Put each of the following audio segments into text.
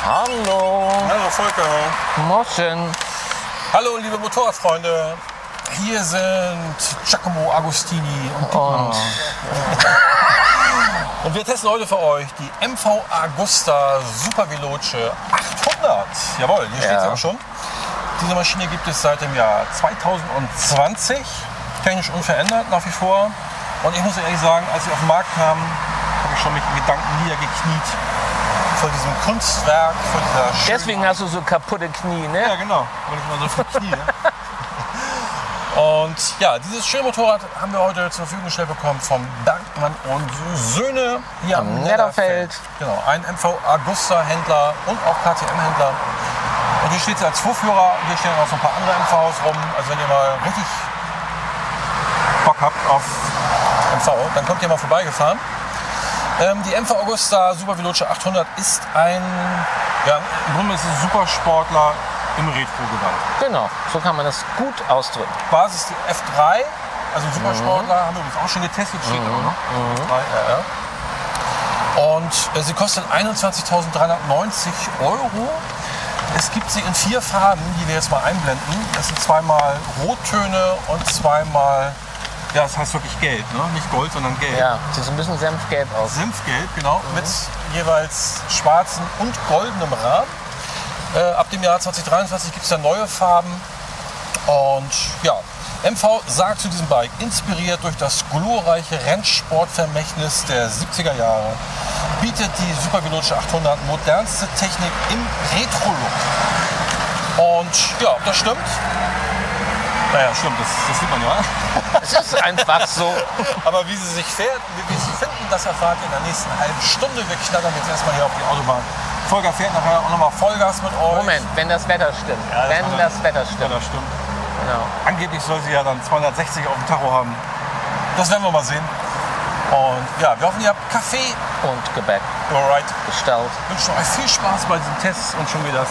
Hallo. Hallo Volker. Morgen. Hallo liebe Motorradfreunde. Hier sind Giacomo Agostini und Dietmar. Und wir testen heute für euch die MV Agusta Super Veloce 800. Jawohl, hier steht sie auch schon. Diese Maschine gibt es seit dem Jahr 2020. Technisch unverändert nach wie vor. Und ich muss ehrlich sagen, als sie auf den Markt kam, habe ich schon mit den Gedanken niedergekniet vor diesem Kunstwerk, vor dieser Schönheit. Deswegen hast du so kaputte Knie, ne? Ja, genau. Weil ich mal so viel Knie. Und ja, dieses schöne Motorrad haben wir heute zur Verfügung gestellt bekommen von Bergmann und Söhne hier am Netterfeld. Genau, ein MV Agusta Händler und auch KTM-Händler. Und hier steht sie als Vorführer. Hier stehen auch so ein paar andere MVs rum. Also wenn ihr mal richtig Bock habt auf MV, dann kommt ihr mal vorbeigefahren. Die MV Agusta Super Veloce 800 ist im Grunde ist es ein Supersportler im Retro-Gewand. Genau, so kann man das gut ausdrücken. Basis die F3, also ein Supersportler, haben wir übrigens auch schon getestet, steht da noch. F3 RR. Und sie kostet 21.390 €. Es gibt sie in 4 Farben, die wir jetzt mal einblenden. Das sind zweimal Rottöne und zweimal, ja, das heißt wirklich gelb, ne? Nicht Gold, sondern gelb. Ja, sieht so ein bisschen senfgelb aus. Senfgelb, genau, mit jeweils schwarzen und goldenem Rahmen. Ab dem Jahr 2023 gibt es dann neue Farben. Und ja, MV sagt zu diesem Bike, inspiriert durch das glorreiche Rennsportvermächtnis der 70er Jahre, bietet die Super Veloce 800 modernste Technik im Retro-Look. Und ja, ob das stimmt? Naja, stimmt, das sieht man ja. Es ist einfach so. Aber wie sie sich fährt, wie sie finden, das erfahrt ihr in der nächsten halben Stunde. Wir knattern jetzt erstmal hier auf die Autobahn. Volker fährt nachher auch nochmal Vollgas mit euch. Moment, wenn das Wetter stimmt. Ja, das Wetter stimmt. Ja, das stimmt. Genau. Angeblich soll sie ja dann 260 auf dem Tacho haben. Das werden wir mal sehen. Und ja, wir hoffen, ihr habt Kaffee Und Gebäck alright. bestellt. Ich wünsche euch viel Spaß bei diesen Tests und schon wieder das.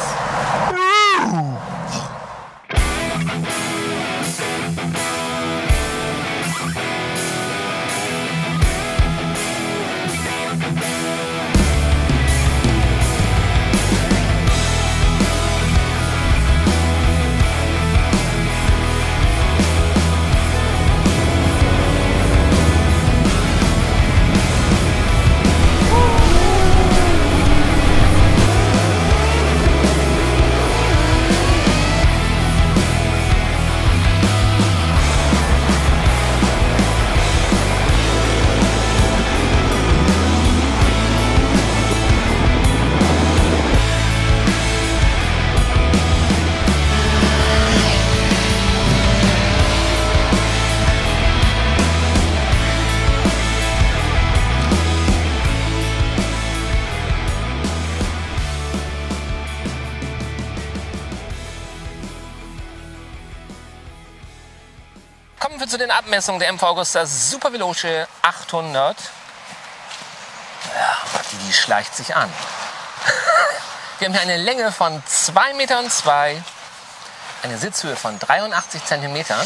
Kommen wir zu den Abmessungen der MV Agusta Super Veloce 800. Ja, die schleicht sich an. Wir haben hier eine Länge von 2,2 Metern, eine Sitzhöhe von 83 Zentimetern,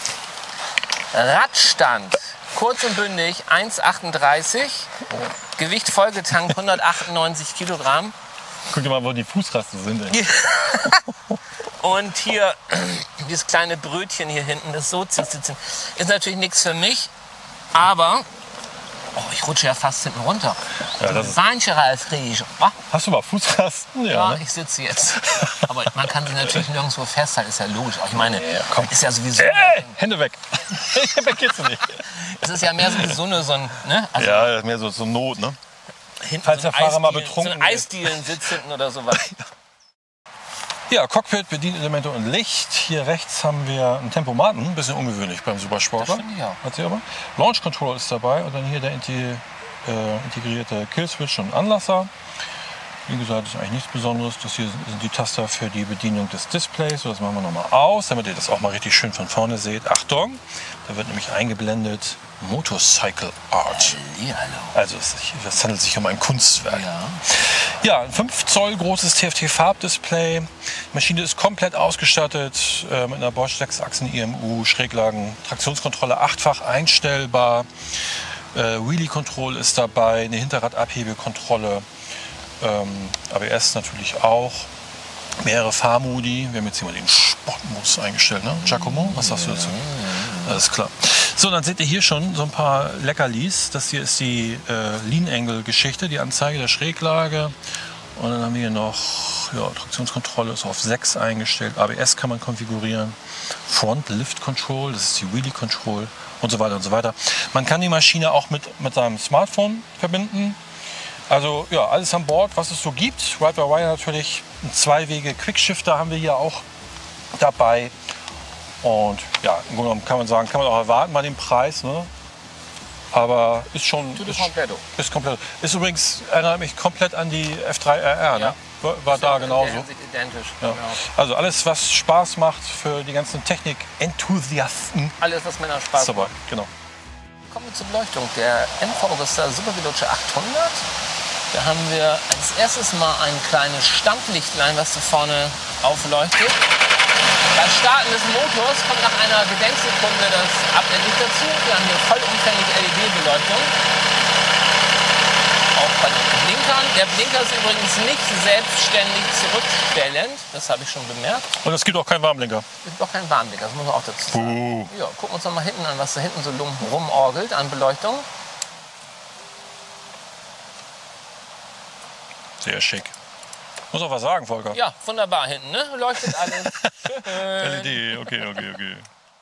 Radstand kurz und bündig 1,38, Gewicht vollgetankt 198 Kilogramm. Guck dir mal, wo die Fußrasten sind. Ey. Und hier, dieses kleine Brötchen hier hinten, das Sozi-Sitzen, ist natürlich nichts für mich, aber ich rutsche ja fast hinten runter. Ja, das ist... Hast du mal Fußrasten? Ja, ne? ich sitze jetzt. Aber man kann sie natürlich nirgendwo festhalten, ist ja logisch. Ich meine, komm. ist ja sowieso... Hände weg. Weg geht's nicht. Es ist ja mehr sowieso nur so ein... Ne? Also ja, mehr so Not, ne? Hinten Falls so der Fahrer mal betrunken so ein Eisdielen-Sitz hinten oder sowas. Ja, Cockpit, Bedienelemente und Licht. Hier rechts haben wir einen Tempomaten, ein bisschen ungewöhnlich beim Supersportler. Das finde ich auch. Hat sie aber. Launch Control ist dabei und dann hier der integrierte Killswitch und Anlasser. Wie gesagt, ist eigentlich nichts Besonderes. Das hier sind die Taster für die Bedienung des Displays. Das machen wir nochmal aus, damit ihr das auch mal richtig schön von vorne seht. Achtung, da wird nämlich eingeblendet Motorcycle Art. Also es handelt sich um ein Kunstwerk. Ja, ein 5 Zoll großes TFT-Farbdisplay. Die Maschine ist komplett ausgestattet mit einer Bosch 6-Achsen IMU, Schräglagen, Traktionskontrolle 8-fach einstellbar. Wheelie Control ist dabei, eine Hinterradabhebekontrolle. ABS natürlich auch. Mehrere Fahrmodi. Wir haben jetzt hier mal den Sportmodus eingestellt. Ne? Giacomo, was sagst du dazu? Alles klar. So, dann seht ihr hier schon so ein paar Leckerlis. Das hier ist die Lean-Angle-Geschichte, die Anzeige der Schräglage. Und dann haben wir hier noch Traktionskontrolle ist auf 6 eingestellt. ABS kann man konfigurieren. Front Lift Control, das ist die Wheelie Control und so weiter und so weiter. Man kann die Maschine auch mit seinem Smartphone verbinden. Also ja, alles an Bord, was es so gibt. Ride-by-Wire natürlich, ein 2-Wege Quickshifter haben wir hier auch dabei. Und ja, im Grunde genommen kann man sagen, kann man auch erwarten bei dem Preis. Ne? Aber ist schon ist komplett. Ist übrigens, erinnert mich komplett an die F3RR. Ne? War da genauso. Identisch. Ja. Genau. Also alles, was Spaß macht für die ganzen Technik-Enthusiasten. Alles, was Männer Spaß dabei. macht. Genau. Kommen wir zur Beleuchtung. Der MV Agusta Super Veloce 800. Da haben wir als erstes mal ein kleines Standlichtlein, was da vorne aufleuchtet. Beim Starten des Motors kommt nach einer Gedenksekunde das Abblendlicht dazu. Wir haben hier vollumfänglich LED-Beleuchtung. Auch bei den Blinkern. Der Blinker ist übrigens nicht selbstständig zurückstellend. Das habe ich schon bemerkt. Und es gibt auch keinen Warnblinker. Es gibt auch keinen Warnblinker, das muss man auch dazu sagen. Ja, gucken wir uns noch mal hinten an, was da hinten so rumorgelt an Beleuchtung. Sehr schick. Muss auch was sagen, Volker. Ja, wunderbar hinten, ne? Leuchtet alles. Schön. LED, okay.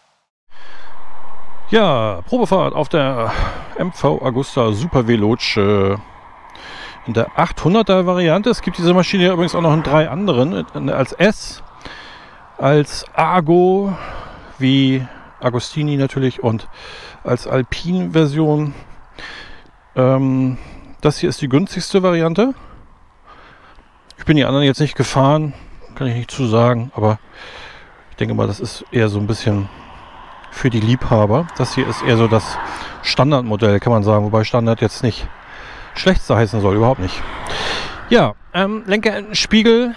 Ja, Probefahrt auf der MV Agusta Super Veloce in der 800er Variante. Es gibt diese Maschine ja übrigens auch noch in 3 anderen, als S, als Argo, wie Agostini natürlich, und als Alpine-Version. Das hier ist die günstigste Variante. Ich bin die anderen jetzt nicht gefahren, kann ich nicht zu sagen, aber ich denke mal, das ist eher so ein bisschen für die Liebhaber. Das hier ist eher so das Standardmodell, kann man sagen, wobei Standard jetzt nicht schlecht heißen soll, überhaupt nicht. Ja, Lenkerendenspiegel,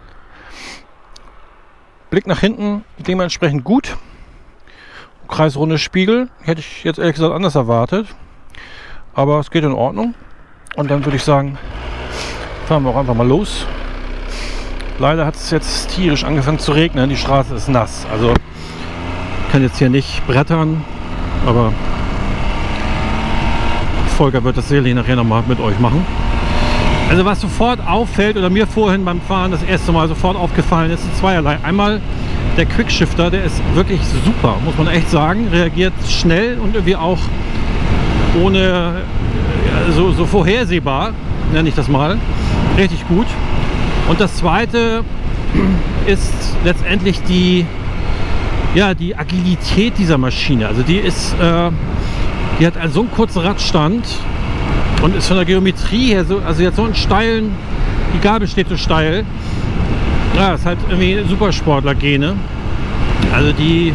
Blick nach hinten, dementsprechend gut. Kreisrunde Spiegel, hätte ich jetzt ehrlich gesagt anders erwartet, aber es geht in Ordnung. Und dann würde ich sagen, fahren wir auch einfach mal los. Leider hat es jetzt tierisch angefangen zu regnen. Die Straße ist nass. Also ich kann jetzt hier nicht brettern, aber Volker wird das sicherlich nachher nochmal mit euch machen. Also was sofort auffällt, oder mir vorhin beim Fahren das erste Mal sofort aufgefallen ist, sind zweierlei. Einmal der Quickshifter, der ist wirklich super, muss man echt sagen. Reagiert schnell und irgendwie auch ohne so vorhersehbar, nenne ich das mal. Richtig gut. Und das zweite ist letztendlich die Agilität dieser Maschine. Also die hat so einen kurzen Radstand und ist von der Geometrie her so, also jetzt so einen steilen, die Gabel steht so steil. Ja, ist halt irgendwie Supersportler-Gene. Also die,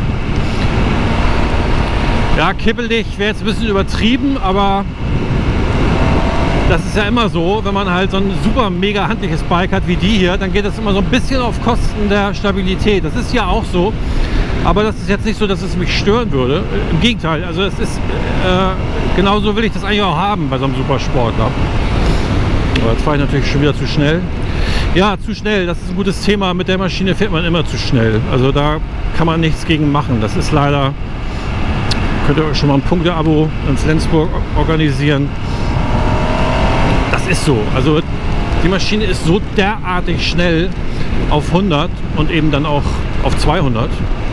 ja, kippelig wäre jetzt ein bisschen übertrieben, aber das ist ja immer so, wenn man halt so ein super mega handliches Bike hat wie die hier, dann geht das immer so ein bisschen auf Kosten der Stabilität. Das ist ja auch so, aber das ist jetzt nicht so, dass es mich stören würde. Im Gegenteil, also es ist genauso will ich das eigentlich auch haben bei so einem Supersportler. Aber jetzt fahre ich natürlich schon wieder zu schnell. Ja, zu schnell, das ist ein gutes Thema. Mit der Maschine fährt man immer zu schnell. Also da kann man nichts gegen machen. Das ist leider, könnt ihr euch schon mal ein Punkte-Abo in Flensburg organisieren. Das ist so. Also die Maschine ist so derartig schnell auf 100 und eben dann auch auf 200.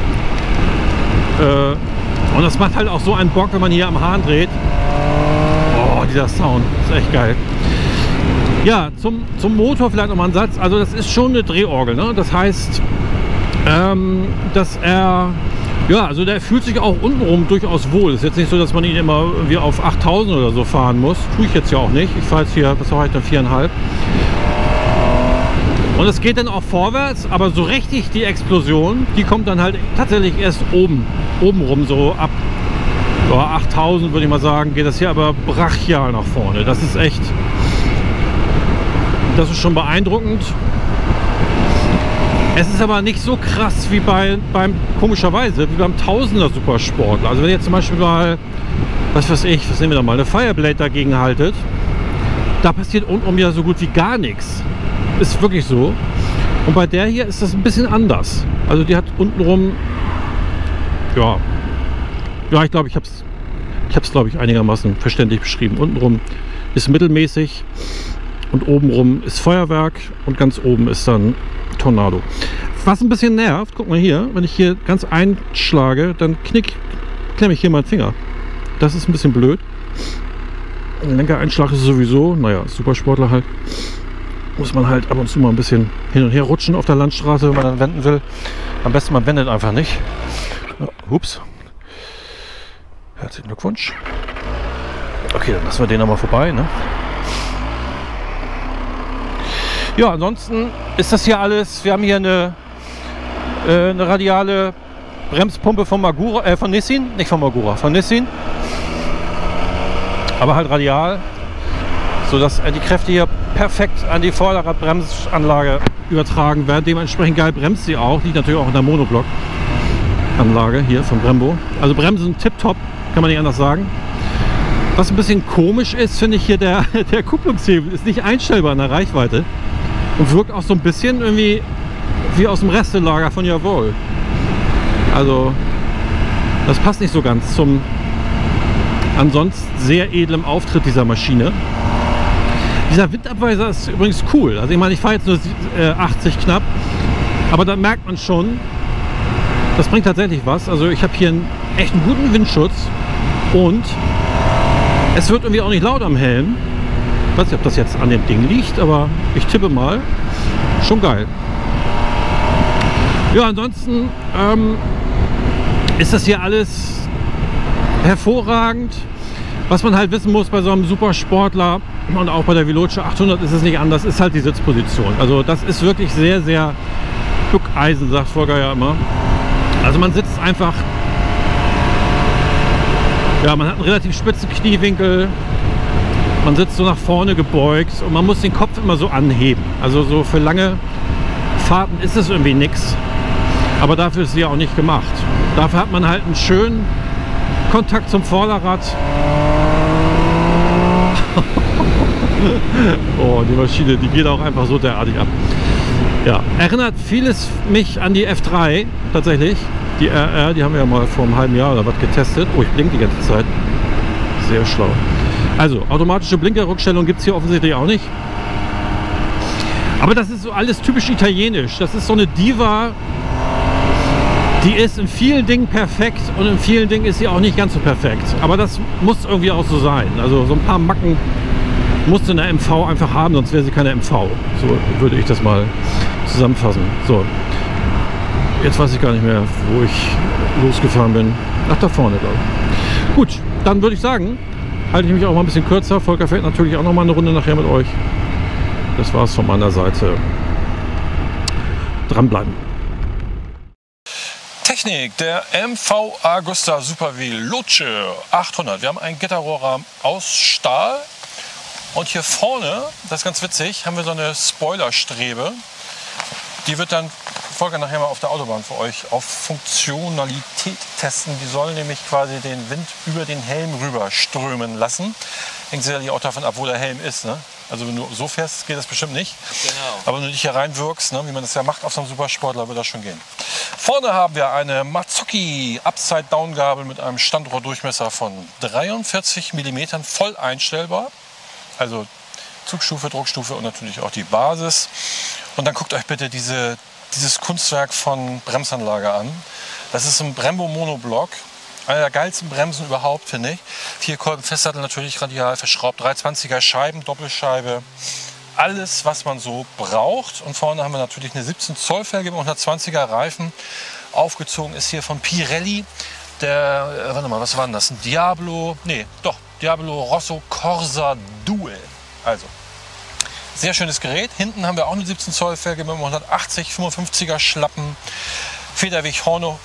Und das macht halt auch so einen Bock, wenn man hier am Hahn dreht. Oh, dieser Sound ist echt geil. Ja, zum Motor vielleicht noch mal ein Satz. Also das ist schon eine Drehorgel, ne? Das heißt, dass also der fühlt sich auch untenrum durchaus wohl. Ist jetzt nicht so, dass man ihn immer irgendwie auf 8000 oder so fahren muss. Tue ich jetzt ja auch nicht. Ich fahre jetzt hier, was habe ich dann, 4,5. Und es geht dann auch vorwärts, aber so richtig die Explosion, die kommt dann halt tatsächlich erst oben rum, so ab 8000 würde ich mal sagen, geht das hier aber brachial nach vorne. Das ist echt, das ist schon beeindruckend. Es ist aber nicht so krass wie komischerweise, wie beim Tausender Supersportler. Also wenn ihr jetzt zum Beispiel mal, was weiß ich, was nehmen wir da mal, eine Fireblade dagegen haltet, Da passiert untenrum ja so gut wie gar nichts. Ist wirklich so. Und bei der hier ist das ein bisschen anders. Also die hat untenrum, ja, ich glaube, ich habe es glaube ich einigermaßen verständlich beschrieben. Untenrum ist mittelmäßig und obenrum ist Feuerwerk und ganz oben ist dann Tornado. Was ein bisschen nervt, guck mal hier, wenn ich hier ganz einschlage, dann klemme ich hier meinen Finger. Das ist ein bisschen blöd. Ein Lenkereinschlag ist sowieso, naja, Supersportler halt. Muss man halt ab und zu mal ein bisschen hin und her rutschen auf der Landstraße, wenn man dann wenden will. Am besten man wendet einfach nicht. Ups. Herzlichen Glückwunsch. Okay, dann lassen wir den nochmal vorbei, ne? Ja, ansonsten ist das hier alles. Wir haben hier eine radiale Bremspumpe von Magura, von Nissin, nicht von Magura, von Nissin. Aber halt radial, sodass die Kräfte hier perfekt an die Vorderradbremsanlage übertragen werden. Dementsprechend geil bremst sie auch. Liegt natürlich auch in der Monoblock-Anlage hier von Brembo. Also Bremsen tipptopp, kann man nicht anders sagen. Was ein bisschen komisch ist, finde ich hier, der Kupplungshebel ist nicht einstellbar in der Reichweite und wirkt auch so ein bisschen irgendwie wie aus dem Restelager von Jawohl. Also das passt nicht so ganz zum ansonsten sehr edlem Auftritt dieser Maschine. Dieser Windabweiser ist übrigens cool. Also ich meine, ich fahre jetzt nur 80 knapp, aber da merkt man schon, das bringt tatsächlich was. Also ich habe hier echt einen guten Windschutz und es wird irgendwie auch nicht laut am Helm. Ich weiß nicht, ob das jetzt an dem Ding liegt, aber ich tippe mal. Schon geil. Ja, ansonsten ist das hier alles hervorragend. Was man halt wissen muss bei so einem Supersportler und auch bei der Veloce 800 ist es nicht anders, ist halt die Sitzposition. Also das ist wirklich sehr, sehr Stückeisen, sagt Volker ja immer. Also man sitzt einfach, ja, man hat einen relativ spitzen Kniewinkel, man sitzt so nach vorne gebeugt und man muss den Kopf immer so anheben. Also so für lange Fahrten ist es irgendwie nichts, aber dafür ist sie ja auch nicht gemacht. Dafür hat man halt einen schönen Kontakt zum Vorderrad. Oh, die Maschine, die geht auch einfach so derartig ab. Ja, erinnert vieles mich an die F3 tatsächlich. Die RR, die haben wir ja mal vor einem halben Jahr oder was getestet. Oh, ich blinke die ganze Zeit. Sehr schlau. Also, automatische Blinkerrückstellung gibt es hier offensichtlich auch nicht. Aber das ist so alles typisch italienisch. Das ist so eine Diva, die ist in vielen Dingen perfekt und in vielen Dingen ist sie auch nicht ganz so perfekt. Aber das muss irgendwie auch so sein. Also so ein paar Macken musste eine MV einfach haben, sonst wäre sie keine MV. So würde ich das mal zusammenfassen. So, jetzt weiß ich gar nicht mehr, wo ich losgefahren bin. Ach, da vorne, glaube ich. Gut, dann würde ich sagen, halte ich mich auch mal ein bisschen kürzer. Volker fährt natürlich auch noch mal eine Runde nachher mit euch. Das war es von meiner Seite. Dranbleiben. Technik, der MV Agusta Super Veloce 800. Wir haben einen Gitterrohrrahmen aus Stahl. Und hier vorne, das ist ganz witzig, haben wir so eine Spoilerstrebe. Die wird dann Volker nachher mal auf der Autobahn für euch auf Funktionalität testen. Die soll nämlich quasi den Wind über den Helm rüber strömen lassen. Hängt sicherlich auch davon ab, wo der Helm ist. Ne? Also wenn du so fährst, geht das bestimmt nicht. Genau. Aber wenn du dich hier reinwirkst, ne, wie man das ja macht auf so einem Supersportler, wird das schon gehen. Vorne haben wir eine Mazzocchi Upside-Down-Gabel mit einem Standrohrdurchmesser von 43 mm, voll einstellbar. Also Zugstufe, Druckstufe und natürlich auch die Basis. Und dann guckt euch bitte dieses Kunstwerk von Bremsanlage an. Das ist ein Brembo Monoblock. Einer der geilsten Bremsen überhaupt, finde ich. 4 Kolben Festsattel natürlich radial verschraubt, 320er Scheiben, Doppelscheibe. Alles, was man so braucht. Und vorne haben wir natürlich eine 17 Zoll Felge mit 120er Reifen. Aufgezogen ist hier von Pirelli der, warte mal, was war denn das? Ein Diablo, nee, doch, Diablo Rosso Corsa Dual. Also, sehr schönes Gerät. Hinten haben wir auch eine 17 Zoll Felge mit 180, 55er Schlappen. Federweg vorne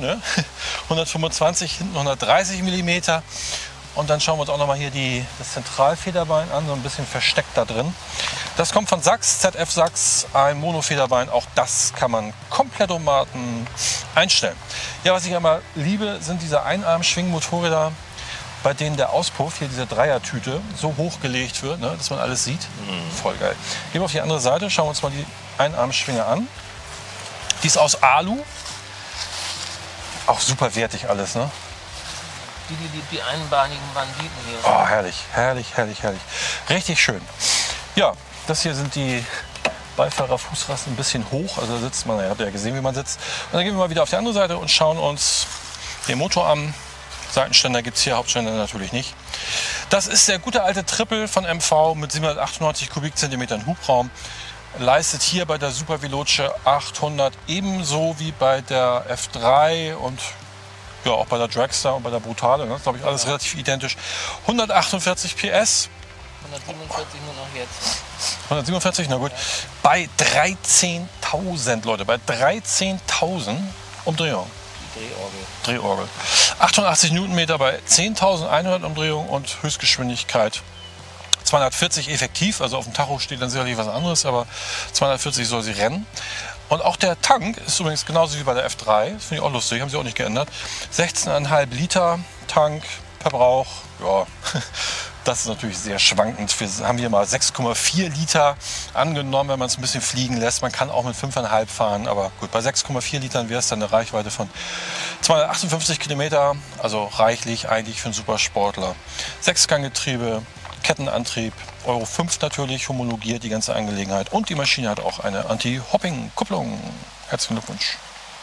125, hinten 130 mm. Und dann schauen wir uns auch noch mal hier das Zentralfederbein an, so ein bisschen versteckt da drin. Das kommt von Sachs, ZF Sachs, ein Monofederbein. Auch das kann man komplett einstellen. Ja, was ich einmal liebe, sind diese Einarm-Schwingmotorräder. bei denen der Auspuff, hier diese Dreiertüte, so hochgelegt wird, ne, dass man alles sieht. Voll geil. Gehen wir auf die andere Seite, schauen wir uns mal die Einarmschwinge an. Die ist aus Alu. Auch super wertig alles, ne? Die einbeinigen Banditen hier. Oh, herrlich, herrlich, herrlich, herrlich. Richtig schön. Ja, das hier sind die Beifahrerfußrasten ein bisschen hoch. Also da sitzt man, ihr habt ja gesehen, wie man sitzt. Und dann gehen wir mal wieder auf die andere Seite und schauen uns den Motor an. Seitenständer gibt es hier, Hauptständer natürlich nicht. Das ist der gute alte Triple von MV mit 798 Kubikzentimetern Hubraum. Leistet hier bei der Super Veloce 800 ebenso wie bei der F3 und ja, auch bei der Dragster und bei der Brutale. Das ist, glaube ich, alles relativ identisch. 148 PS. 147 nur noch jetzt. 147, na gut. Bei 13.000, Leute, bei 13.000 Umdrehungen. Drehorgel. 88 Newtonmeter bei 10.100 Umdrehungen und Höchstgeschwindigkeit 240 effektiv. Also auf dem Tacho steht dann sicherlich was anderes, aber 240 soll sie rennen. Und auch der Tank ist übrigens genauso wie bei der F3. Das finde ich auch lustig, haben sie auch nicht geändert. 16,5 Liter Tank, Verbrauch. Ja, das ist natürlich sehr schwankend. Wir haben hier mal 6,4 Liter angenommen, wenn man es ein bisschen fliegen lässt. Man kann auch mit 5,5 fahren, aber gut, bei 6,4 Litern wäre es dann eine Reichweite von 258 Kilometer. Also reichlich eigentlich für einen Supersportler. 6-Gang-Getriebe, Kettenantrieb, Euro 5 natürlich, homologiert die ganze Angelegenheit. Und die Maschine hat auch eine Anti-Hopping-Kupplung. Herzlichen Glückwunsch.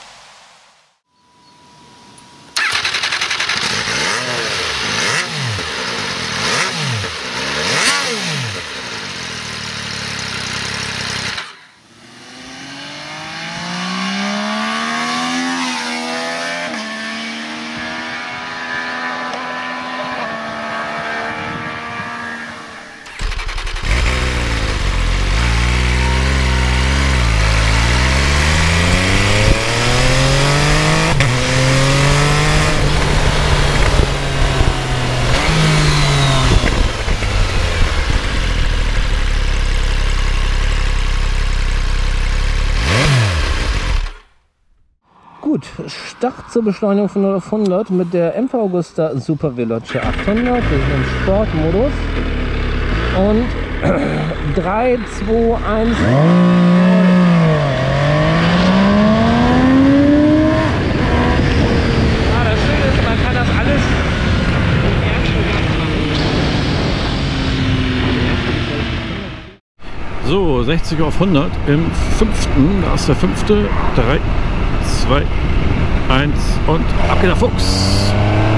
Gut, Start zur Beschleunigung von 0 auf 100 mit der MV Agusta Super Veloce 800. Wir sind im Sportmodus. Und 3, 2, 1. Das Schöne ist, man kann das alles im Ernstschritt machen. So, 60 auf 100 im 5. Da ist der 5. 3, 2, 1 und ab geht der Fuchs.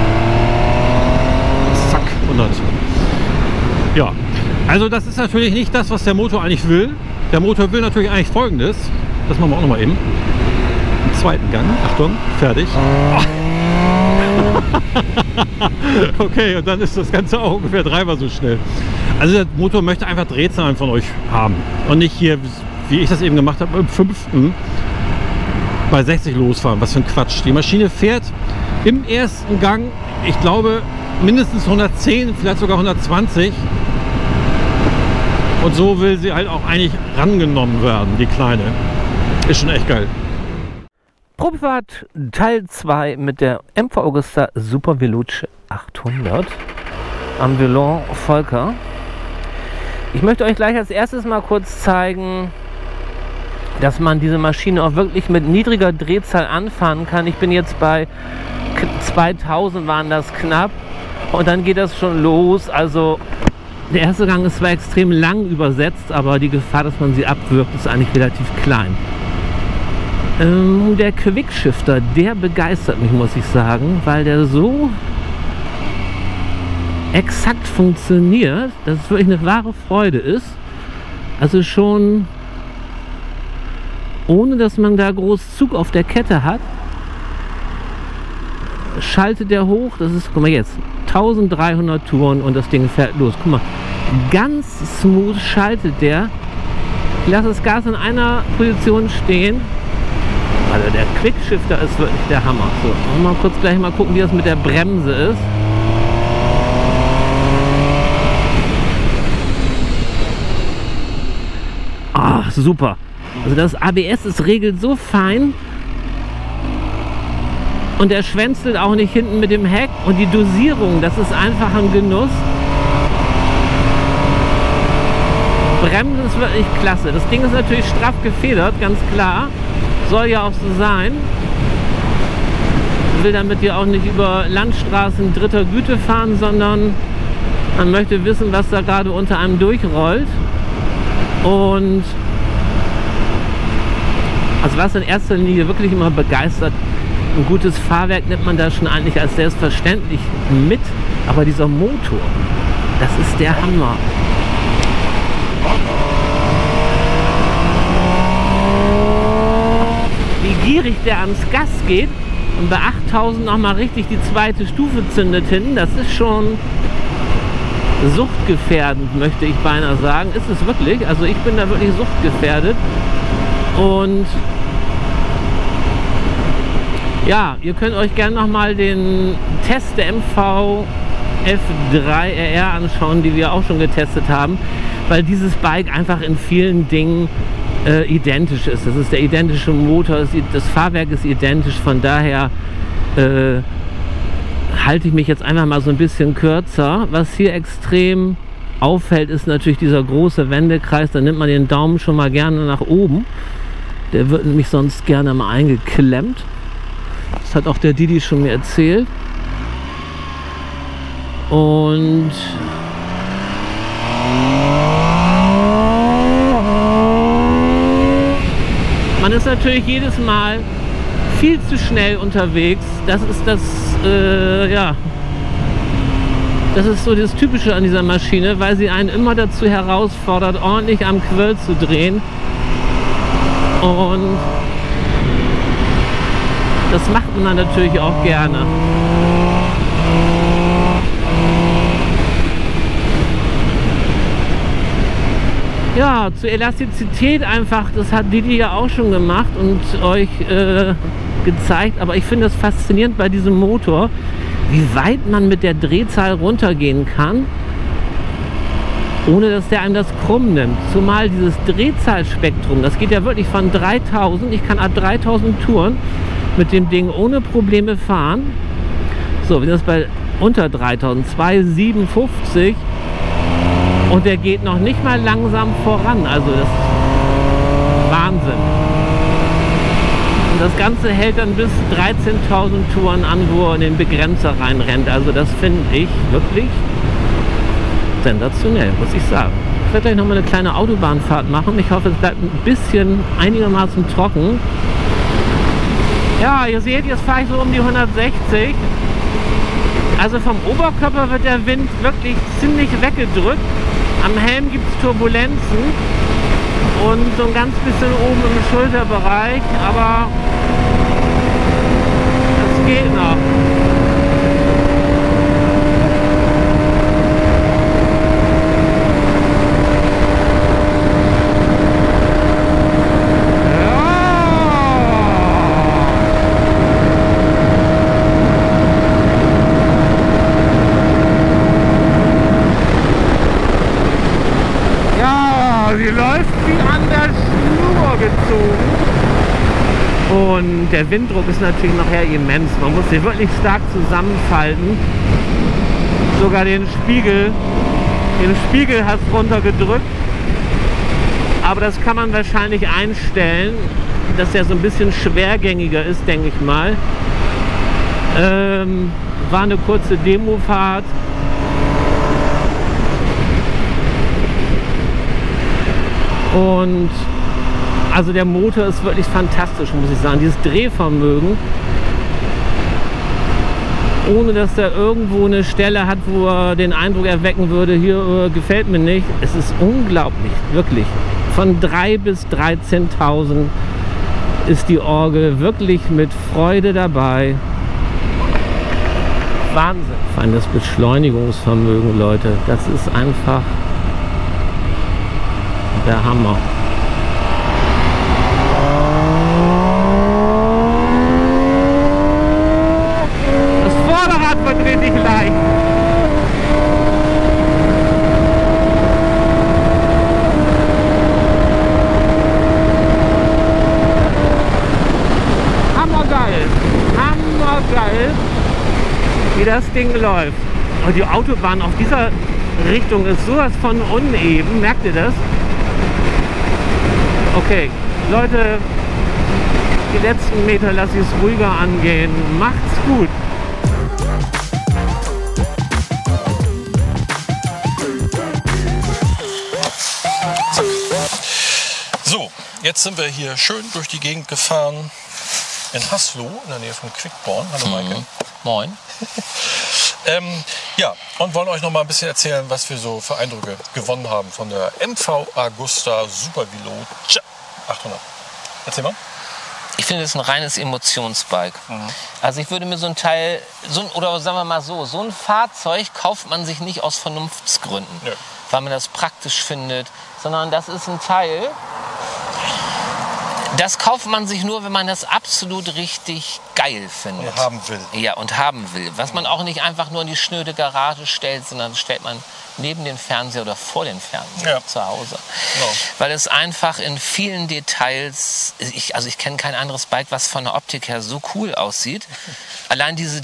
Zack, 100. Ja, also das ist natürlich nicht das, was der Motor eigentlich will. Der Motor will natürlich eigentlich Folgendes. Das machen wir auch noch mal eben. Im zweiten Gang. Achtung, fertig. Okay, und dann ist das Ganze auch ungefähr dreimal so schnell. Also der Motor möchte einfach Drehzahlen von euch haben. Und nicht hier, wie ich das eben gemacht habe, im 5. bei 60 losfahren. Was für ein Quatsch. Die Maschine fährt im ersten Gang, ich glaube, mindestens 110, vielleicht sogar 120. Und so will sie halt auch eigentlich rangenommen werden, die Kleine. Ist schon echt geil. Probefahrt Teil 2 mit der MV Agusta Super Veloce 800 am Velon Volker. Ich möchte euch gleich als erstes mal kurz zeigen, dass man diese Maschine auch wirklich mit niedriger Drehzahl anfahren kann. Ich bin jetzt bei 2000 waren das knapp und dann geht das schon los. Also der erste Gang ist zwar extrem lang übersetzt, aber die Gefahr, dass man sie abwirkt, ist eigentlich relativ klein. Der Quickshifter, der begeistert mich, muss ich sagen, weil der so exakt funktioniert, dass es wirklich eine wahre Freude ist. Also schon ohne dass man da groß Zug auf der Kette hat, schaltet der hoch. Das ist, guck mal jetzt, 1300 Touren und das Ding fährt los. Guck mal, ganz smooth schaltet der. Ich lasse das Gas in einer Position stehen. Also der Quickshifter ist wirklich der Hammer. So, mal kurz gleich mal gucken, wie das mit der Bremse ist. Ah, super. Also das ABS ist regelt so fein. Und er schwänzelt auch nicht hinten mit dem Heck. Und die Dosierung, das ist einfach ein Genuss. Bremsen ist wirklich klasse. Das Ding ist natürlich straff gefedert, ganz klar. Soll ja auch so sein. Ich will damit ja auch nicht über Landstraßen dritter Güte fahren, sondern man möchte wissen, was da gerade unter einem durchrollt. Und also was in erster Linie wirklich immer begeistert, ein gutes Fahrwerk nimmt man da schon eigentlich als selbstverständlich mit. Aber dieser Motor, das ist der Hammer. Wie gierig der ans Gas geht und bei 8000 nochmal richtig die zweite Stufe zündet hinten, das ist schon suchtgefährdend, möchte ich beinahe sagen. Ist es wirklich, also ich bin da wirklich suchtgefährdet. Und ja, ihr könnt euch gerne nochmal den Test der MV F3RR anschauen, die wir auch schon getestet haben, weil dieses Bike einfach in vielen Dingen identisch ist. Das ist der identische Motor, das Fahrwerk ist identisch, von daher halte ich mich jetzt einfach mal so ein bisschen kürzer. Was hier extrem auffällt, ist natürlich dieser große Wendekreis. Da nimmt man den Daumen schon mal gerne nach oben. Der wird nämlich sonst gerne mal eingeklemmt. Das hat auch der Didi schon mir erzählt. Und man ist natürlich jedes Mal viel zu schnell unterwegs. Das ist das, ja, das ist so das Typische an dieser Maschine, weil sie einen immer dazu herausfordert, ordentlich am Quirl zu drehen. Und das macht man dann natürlich auch gerne. Ja, zur Elastizität einfach, das hat Didi ja auch schon gemacht und euch gezeigt, aber ich finde es faszinierend bei diesem Motor, wie weit man mit der Drehzahl runtergehen kann, ohne dass der einem das krumm nimmt. Zumal dieses Drehzahlspektrum, das geht ja wirklich von 3000, ich kann ab 3000 Touren mit dem Ding ohne Probleme fahren. So, wenn das bei unter 3000, 257 und der geht noch nicht mal langsam voran, also das ist Wahnsinn. Und das Ganze hält dann bis 13.000 Touren an, wo er in den Begrenzer reinrennt. Also das finde ich wirklich sensationell, muss ich sagen. Ich werde gleich noch mal eine kleine Autobahnfahrt machen. Ich hoffe, es bleibt ein bisschen einigermaßen trocken. Ja, ihr seht, jetzt fahre ich so um die 160. Also vom Oberkörper wird der Wind wirklich ziemlich weggedrückt. Am Helm gibt es Turbulenzen und so ein ganz bisschen oben im Schulterbereich, aber es geht noch. Sie läuft wie an der Schnur gezogen. Und der Winddruck ist natürlich nachher immens. Man muss sie wirklich stark zusammenfalten. Sogar den Spiegel hat es runtergedrückt. Aber das kann man wahrscheinlich einstellen, dass der so ein bisschen schwergängiger ist, denke ich mal. War eine kurze Demofahrt. Und also der Motor ist wirklich fantastisch, muss ich sagen. Dieses Drehvermögen, ohne dass der irgendwo eine Stelle hat, wo er den Eindruck erwecken würde, hier gefällt mir nicht. Es ist unglaublich, wirklich. Von 3.000 bis 13.000 ist die Orgel wirklich mit Freude dabei. Wahnsinn. Vor allem das Beschleunigungsvermögen, Leute, das ist einfach der Hammer. Das Vorderrad wird richtig leicht. Hammergeil. Hammergeil. das Ding läuft. Und die Autobahn auf dieser Richtung ist sowas von uneben. Merkt ihr das? Okay, Leute, die letzten Meter lasse ich es ruhiger angehen. Macht's gut. So, jetzt sind wir hier schön durch die Gegend gefahren in Haslo, in der Nähe von Quickborn. Hallo Maike. Moin. Ja, und wollen euch noch mal ein bisschen erzählen, was wir so für Eindrücke gewonnen haben von der MV Agusta Super Veloce 800. Erzähl mal. Ich finde, es ist ein reines Emotionsbike. Also ich würde mir so ein Teil, oder sagen wir mal so ein Fahrzeug kauft man sich nicht aus Vernunftsgründen, Nö. weil man das praktisch findet, sondern das ist ein Teil, das kauft man sich nur, wenn man das absolut richtig geil findet. Und haben will. Ja, und haben will. Was man auch nicht einfach nur in die schnöde Garage stellt, sondern das stellt man neben den Fernseher oder vor den Fernseher zu Hause. Genau. Weil es einfach in vielen Details, ich kenne kein anderes Bike, was von der Optik her so cool aussieht. Allein diese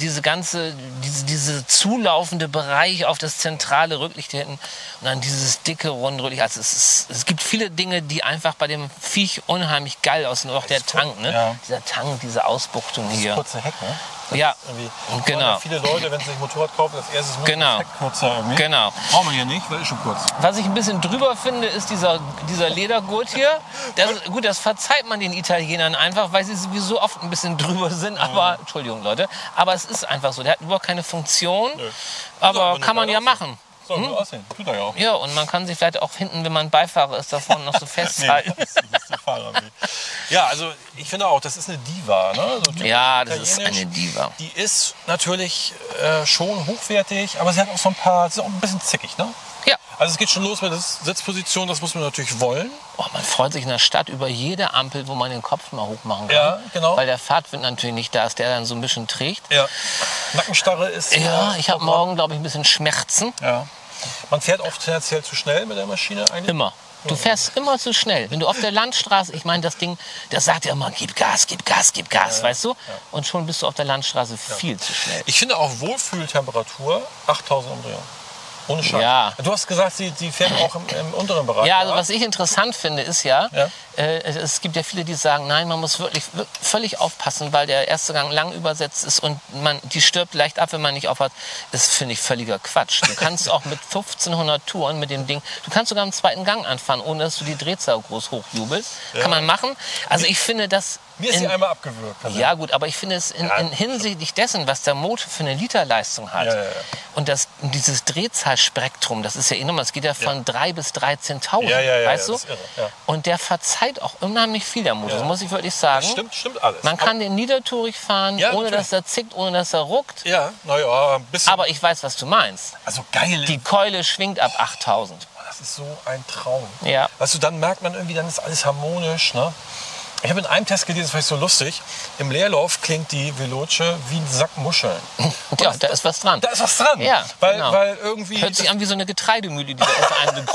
zulaufende Bereich auf das zentrale Rücklicht hier hinten und dann dieses dicke Rundrücklicht. Also es gibt viele Dinge, die einfach bei dem Viech unheimlich geil aussehen. Und auch der Tank, ne? Ja. Dieser Tank, diese Ausbuchtung hier. Kurze Heck, ne? Ja, Genau. Viele Leute, wenn sie sich ein Motorrad kaufen, das erste ist Genau. das Heck kürzer irgendwie. Genau. Brauchen wir hier nicht, weil ist schon kurz. Was ich ein bisschen drüber finde, ist dieser Ledergurt hier. Das verzeiht man den Italienern einfach, weil sie sowieso oft ein bisschen drüber sind. Aber, Entschuldigung Leute, aber es ist einfach so. Der hat überhaupt keine Funktion, aber kann man ja machen. Soll gut aussehen. Tut er ja auch. Ja, und man kann sich vielleicht auch hinten, wenn man Beifahrer ist, da vorne noch so festhalten. Nee, das ist der Fahrer. Ja, also ich finde auch, das ist eine Diva. Ne? So Ja, das ist eine Diva. Die ist natürlich schon hochwertig, aber sie hat auch so ein paar, sie ist auch ein bisschen zickig. Ne? Ja. Also es geht schon los mit der Sitzposition, das muss man natürlich wollen. Oh, man freut sich in der Stadt über jede Ampel, wo man den Kopf mal hoch machen kann. Ja, genau. Weil der Fahrtwind natürlich nicht da ist, der dann so ein bisschen trägt. Ja. Nackenstarre ist... Ja, ich habe morgen, glaube ich, ein bisschen Schmerzen. Ja. Man fährt oft tendenziell zu schnell mit der Maschine eigentlich. Immer. Du fährst immer zu schnell. Wenn du auf der Landstraße, ich meine, das Ding, das sagt ja immer, gib Gas, gib Gas, gib Gas, weißt du? Und schon bist du auf der Landstraße viel zu schnell. Ich finde auch Wohlfühltemperatur 8000 Umdrehungen. Ohne Scheiß. Ja. Du hast gesagt, sie fährt auch im unteren Bereich. Ja, also was ich interessant finde, ist es gibt ja viele, die sagen, nein, man muss wirklich völlig aufpassen, weil der erste Gang lang übersetzt ist und die stirbt leicht ab, wenn man nicht aufhört. Das finde ich völliger Quatsch. Du kannst auch mit 1500 Touren mit dem Ding, du kannst sogar im zweiten Gang anfahren, ohne dass du die Drehzahl groß hochjubelst. Ja. Kann man machen. Also ich finde das... Mir ist sie einmal abgewürgt. Also. Ja gut, aber ich finde es in hinsichtlich dessen, was der Motor für eine Literleistung hat und dieses Drehzahlspektrum, das ist ja enorm, das geht ja von 3 bis 13.000, weißt du? Das ist irre, ja. Und der verzeiht auch unheimlich viel, der Motor, das muss ich wirklich sagen. Das stimmt alles. Man kann den niedertourig fahren, ohne dass er zickt, ohne dass er ruckt. Ja, naja, ein bisschen. Aber ich weiß, was du meinst. Also geil. Die Keule schwingt ab 8.000. Das ist so ein Traum. Ja. Weißt du, dann merkt man irgendwie, dann ist alles harmonisch, ne? Ich habe in einem Test gelesen, das fand ich so lustig. Im Leerlauf klingt die Veloce wie ein Sack Muscheln. Ja, da ist was dran. Da ist was dran. Ja, weil irgendwie... Hört sich an wie so eine Getreidemühle, die da unter einem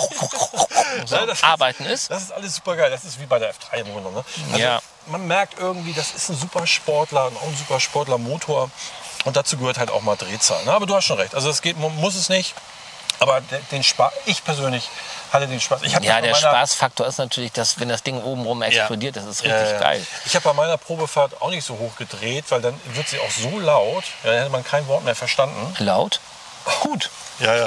so arbeiten ist. Das ist alles super geil. Das ist wie bei der F3 im Grunde. Ne? Also man merkt irgendwie, das ist ein super Sportler, auch ein super Sportler-Motor. Und dazu gehört halt auch mal Drehzahl. Ne? Aber du hast schon recht. Also das geht, man muss es nicht. Aber den Spaß, ich persönlich hatte den Spaß. Der Spaßfaktor ist natürlich, dass wenn das Ding obenrum explodiert, das ist richtig geil. Ich habe bei meiner Probefahrt auch nicht so hoch gedreht, weil dann wird sie auch so laut, dann hätte man kein Wort mehr verstanden. Laut? Gut. Ja.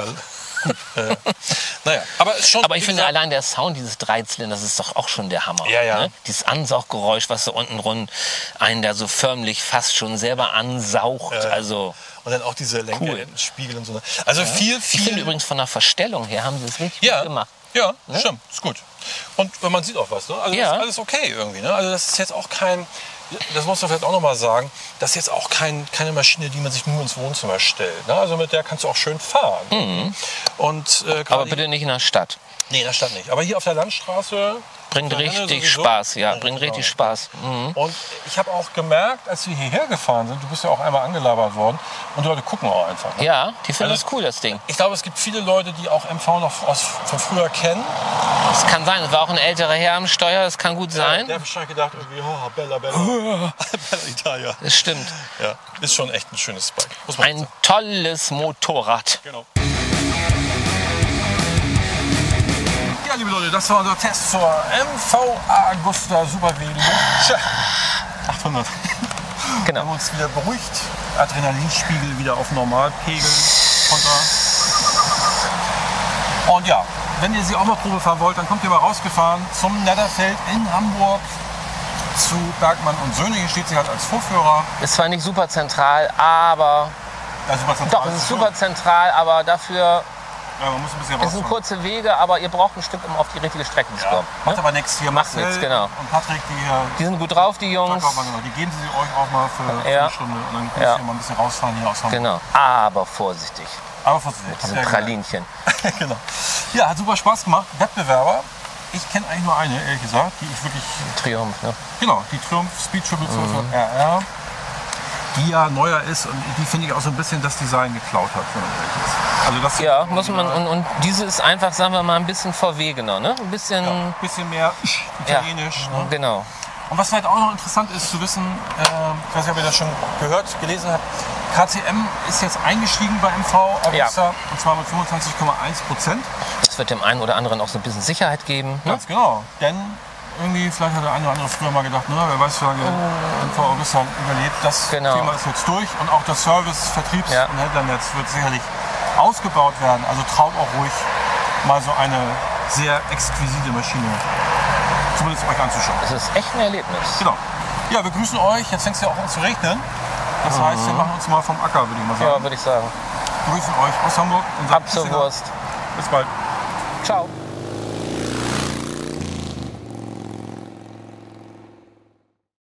Naja, aber ist schon. Aber ich finde allein der Sound dieses Dreizylinders ist doch auch schon der Hammer. Ja. Ne? Dieses Ansauggeräusch, was so unten rund einen da so förmlich fast schon selber ansaugt. Also und dann auch diese Lenkerspiegel und so. Also viel. Ich finde übrigens von der Verstellung her haben sie es richtig gut gemacht. Ja, stimmt, ist gut. Und man sieht auch was, ne? Also das ist alles okay irgendwie, ne? Also das ist jetzt auch kein, das muss man vielleicht auch noch mal sagen, das ist jetzt auch keine Maschine, die man sich nur ins Wohnzimmer stellt. Ne? Also mit der kannst du auch schön fahren. Und, aber bitte nicht in der Stadt. Nee, in der Stadt nicht. Aber hier auf der Landstraße Bringt Ja, richtig sowieso. Spaß, ja, Ja, bringt genau. richtig Spaß. Mhm. Und ich habe auch gemerkt, als wir hierher gefahren sind, du bist ja auch einmal angelabert worden und die Leute gucken auch einfach. Ne? Ja, die finden Also- das cool, das Ding. Ich glaube, es gibt viele Leute, die auch MV noch von früher kennen. Das kann sein, es war auch ein älterer Herr am Steuer, das kann gut sein. Der hat wahrscheinlich gedacht, irgendwie, oh, Bella, Bella. Bella Italia. Das stimmt. Ja, ist schon echt ein schönes Bike. Muss man Ein sagen. tolles Motorrad. Genau. Ja, liebe Leute, das war unser Test zur MV Agusta Super Veloce 800. Wir Genau. haben uns wieder beruhigt. Adrenalinspiegel wieder auf Normalpegel runter. Und ja, wenn ihr sie auch mal Probe fahren wollt, dann kommt ihr mal rausgefahren zum Netterfeld in Hamburg zu Bergmann und Söhne. Hier steht sie halt als Vorführer. Ist zwar nicht super zentral, aber Also was doch, es ist super zentral, aber dafür Ja, man muss ein bisschen es sind rausfahren. kurze Wege, aber ihr braucht ein Stück, um auf die richtige Strecke zu kommen. Macht aber nichts. Hier Macht Marcel nichts, genau. und Patrick, die hier Die sind gut drauf, die Jungs. die geben sie euch auch mal für Ja. eine Stunde. Und dann könnt Ja. ihr mal ein bisschen rausfahren hier aus Hamburg. Genau. Aber vorsichtig. Aber vorsichtig. Diese Sehr gut. Pralinchen. Genau. Ja, hat super Spaß gemacht. Wettbewerber. Ich kenne eigentlich nur eine, ehrlich gesagt, die ich wirklich. Triumph, ne? Genau, die Triumph Speed Triple Mhm. 12 RR. Die ja neuer ist und die finde ich auch so ein bisschen das Design geklaut hat, wenn man ehrlich ist. Also das Ja, muss man. Und diese ist einfach, sagen wir mal, ein bisschen verwegener, ne? Ein bisschen. ein bisschen mehr italienisch. Ne? Genau. Und was vielleicht auch noch interessant ist zu wissen, ich weiß nicht, ob ihr das schon gehört, gelesen habt, KCM ist jetzt eingestiegen bei MV Agusta und zwar mit 25,1%. Das wird dem einen oder anderen auch so ein bisschen Sicherheit geben. Ne? Ganz genau, denn irgendwie, vielleicht hat der eine oder andere früher mal gedacht, wer weiß, wie lange MV Agusta überlebt. Das Genau. Thema ist jetzt durch und auch das Service, Vertriebs- Ja. und Händlernetz wird sicherlich ausgebaut werden. Also traut auch ruhig mal so eine sehr exquisite Maschine zumindest euch anzuschauen. Das ist echt ein Erlebnis. Genau. Ja, wir grüßen euch. Jetzt fängt es ja auch an zu regnen. Das heißt, wir machen uns mal vom Acker, würde ich mal sagen. Ja, würde ich sagen. Wir grüßen euch aus Hamburg. Und sagen Ab zur Tschüss, Wurst. Bis bald. Ciao.